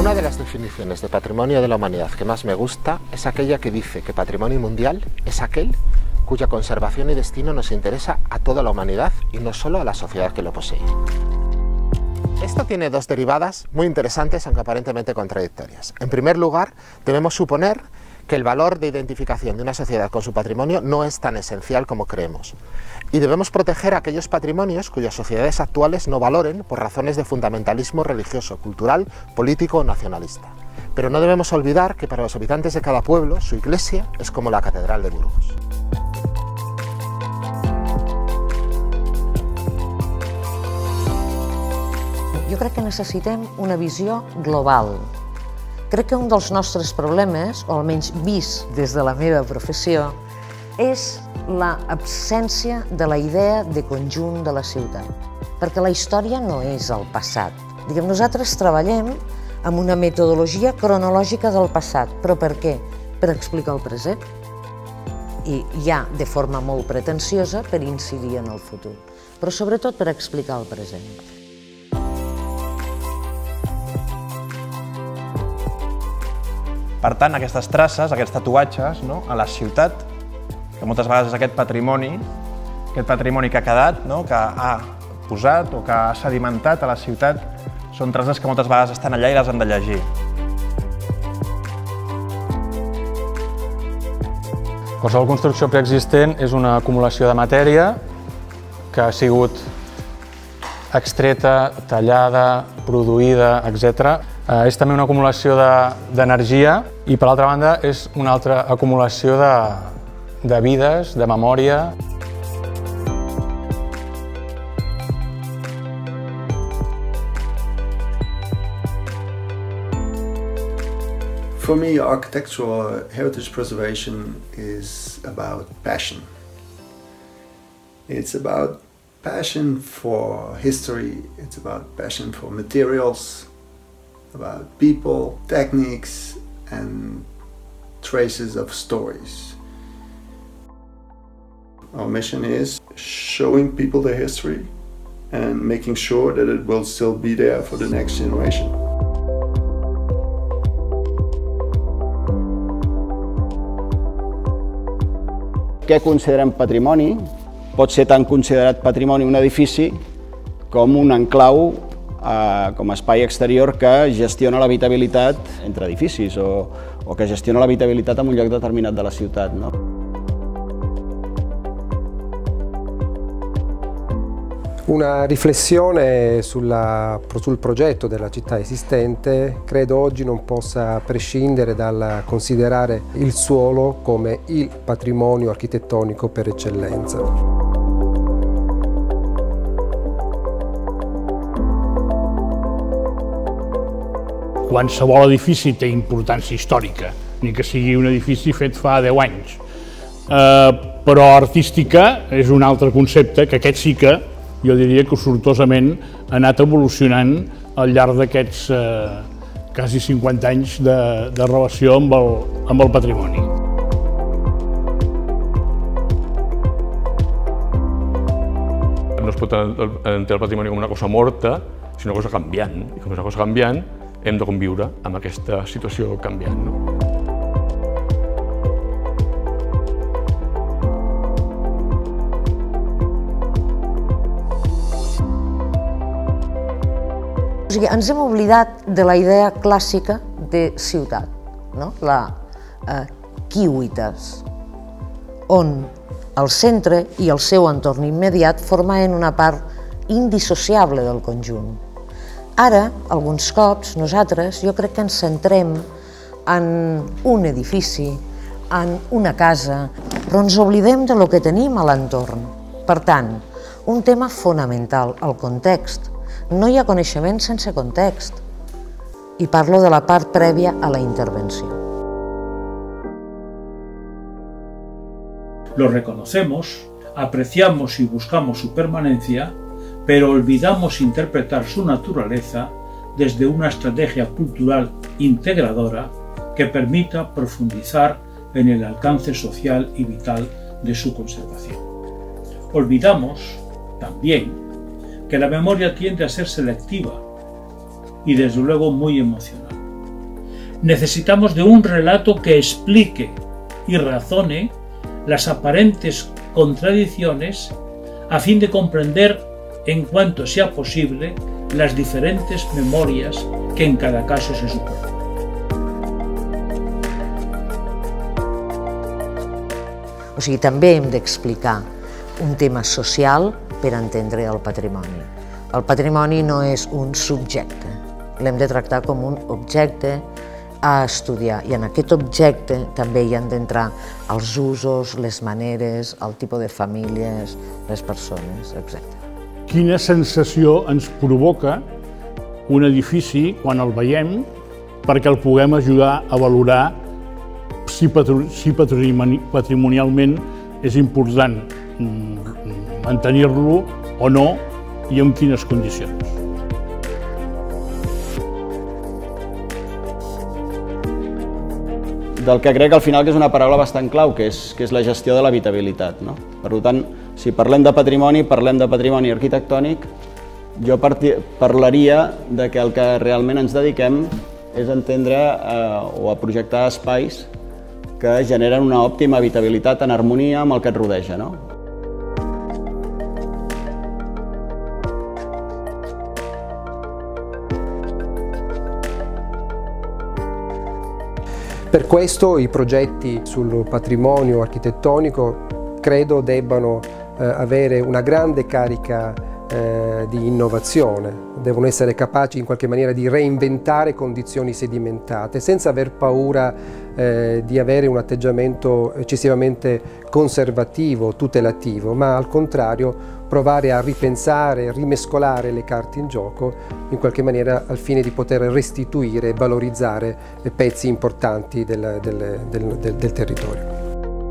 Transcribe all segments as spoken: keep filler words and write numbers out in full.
Una de las definiciones de patrimonio de la humanidad que más me gusta es aquella que dice que patrimonio mundial es aquel cuya conservación y destino nos interesa a toda la humanidad y no solo a la sociedad que lo posee. Esto tiene dos derivadas muy interesantes, aunque aparentemente contradictorias. En primer lugar, debemos suponer que el valor de identificación de una sociedad con su patrimonio no es tan esencial como creemos. Y debemos proteger aquellos patrimonios cuyas sociedades actuales no valoren por razones de fundamentalismo religioso, cultural, político o nacionalista. Pero no debemos olvidar que para los habitantes de cada pueblo, su iglesia es como la Catedral de Burgos. Jo crec que necessitem una visió global. Crec que un dels nostres problemes, o almenys vist des de la meva professió, és l'absència de la idea de conjunt de la ciutat. Perquè la història no és el passat. Diguem, nosaltres treballem amb una metodologia cronològica del passat. Però per què? Per explicar el present. I ja de forma molt pretensiosa per incidir en el futur. Però sobretot per explicar el present. Per tant, aquestes traces, aquests tatuatges no, a la ciutat, que moltes vegades és aquest patrimoni, aquest patrimoni que ha quedat, no, que ha posat o que ha sedimentat a la ciutat, són traces que moltes vegades estan allà i les han de llegir. Qualsevol construcció preexistent és una acumulació de matèria que ha sigut extreta, tallada, produïda, etcètera. És també una acumulació d'energia i, per altra banda, és una altra acumulació de, de vides, de memòria. For me, architectural heritage preservation is about passion. It's about passion for history, it's about passion for materials, about people, techniques, and traces of stories. Our mission is showing people the history and making sure that it will still be there for the next generation. Què considerem patrimoni? Pot ser tan considerat patrimoni un edifici com un enclau eh, com a espai exterior que gestiona l'habitabilitat entre edificis o, o que gestiona l'habitabilitat en un lloc determinat de la ciutat, no? Una riflessione sulla, sul progetto della città esistente credo oggi non possa prescindere dal considerare il suolo come il patrimonio architettonico per eccellenza. Qualsevol edifici té importància històrica, ni que sigui un edifici fet fa deu anys. Eh, però artística és un altre concepte que aquest sí que, jo diria que sortosament ha anat evolucionant al llarg d'aquests eh, quasi cinquanta anys de, de relació amb el, amb el patrimoni. No es pot entendre el patrimoni com una cosa morta, sinó una cosa canviant. I com és una cosa canviant, hem de conviure amb aquesta situació canviant. No? O sigui, ens hem oblidat de la idea clàssica de ciutat, no? La eh, ciutas, on el centre i el seu entorn immediat formaven una part indissociable del conjunt. Ara, alguns cops, nosaltres, jo crec que ens centrem en un edifici, en una casa, però ens oblidem de lo que tenim a l'entorn. Per tant, un tema fonamental, el context. No hi ha coneixement sense context. I parlo de la part prèvia a la intervenció. Lo reconocemos, apreciamos y buscamos su permanencia, pero olvidamos interpretar su naturaleza desde una estrategia cultural integradora que permita profundizar en el alcance social y vital de su conservación. Olvidamos también que la memoria tiende a ser selectiva y desde luego muy emocional. Necesitamos de un relato que explique y razone las aparentes contradicciones a fin de comprender, en cuanto sea posible, las diferentes memorias que en cada caso se superan. O sigui, també hem d'explicar un tema social per entendre el patrimoni. El patrimoni no és un subjecte, l'hem de tractar com un objecte a estudiar, i en aquest objecte també hi han d'entrar els usos, les maneres, el tipus de famílies, les persones, etcètera. Quina sensació ens provoca un edifici quan el veiem perquè el puguem ajudar a valorar si patrimonialment és important mantenir-lo o no i en quines condicions. Del que crec al final que és una paraula bastant clau, que és, que és la gestió de l'habitabilitat, no? Per tant, si parlem de patrimoni, parlem de patrimoni arquitectònic, jo parlaria de que el que realment ens dediquem és entendre eh, o a projectar espais que generen una òptima habitabilitat en harmonia amb el que et rodeja, no? Per questo i progetti sul patrimonio architettonico credo debbano eh, avere una grande carica eh, di innovazione, devono essere capaci in qualche maniera di reinventare condizioni sedimentate senza aver paura eh, di avere un atteggiamento eccessivamente conservativo, tutelativo, ma al contrario provare a ripensare, rimescolare le carte in gioco in qualche maniera al fine di poter restituire e valorizzare pezzi importanti del, del, del, del, del territorio.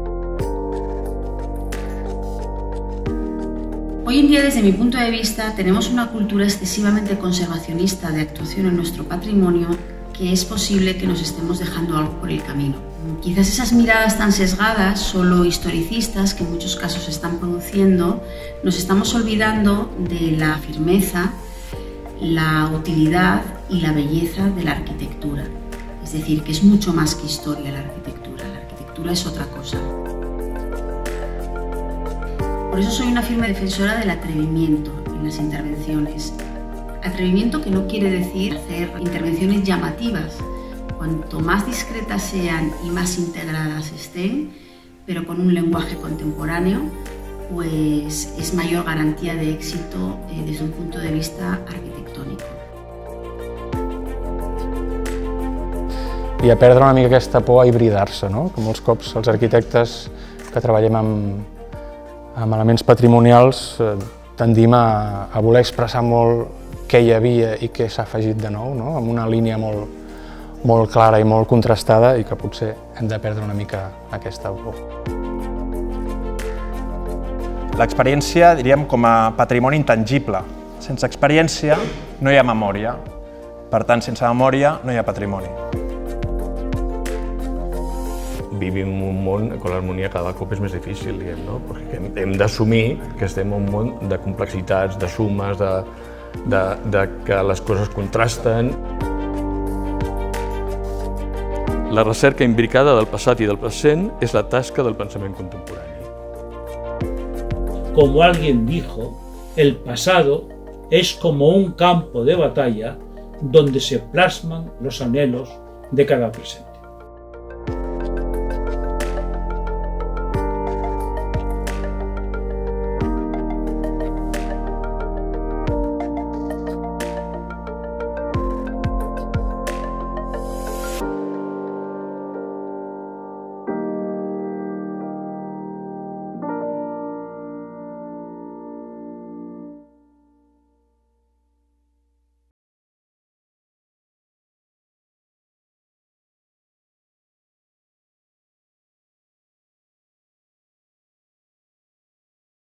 Hoy en día, desde mi punto de vista, tenemos una cultura excesivamente conservacionista de actuación en nuestro patrimonio que es posible que nos estemos dejando algo por el camino. Quizás esas miradas tan sesgadas, solo historicistas, que en muchos casos se están produciendo, nos estamos olvidando de la firmeza, la utilidad y la belleza de la arquitectura. Es decir, que es mucho más que historia la arquitectura, la arquitectura es otra cosa. Por eso soy una firme defensora del atrevimiento en las intervenciones. Atrevimiento que no quiere decir hacer intervenciones llamativas. Cuanto más discretas sean y más integradas estén, pero con un lenguaje contemporáneo, pues es mayor garantía de éxito eh, desde un punto de vista arquitectónico. I a perdre una mica aquesta por a hibridar-se, no? Que molts cops els arquitectes que treballem amb, amb elements patrimonials eh, tendim a, a voler expressar molt què hi havia i què s'ha afegit de nou, no? Amb una línia molt, molt clara i molt contrastada i que potser hem de perdre una mica aquesta por. L'experiència, diríem, com a patrimoni intangible. Sense experiència no hi ha memòria. Per tant, sense memòria no hi ha patrimoni. Vivim en un món on l'harmonia cada cop és més difícil, diguem, no? Perquè hem d'assumir que estem en un món de complexitats, de sumes, de, de, de que les coses contrasten. La recerca imbricada del passat i del present és la tasca del pensament contemporani. Como alguien dijo, el pasado es como un campo de batalla donde se plasman los anhelos de cada presente.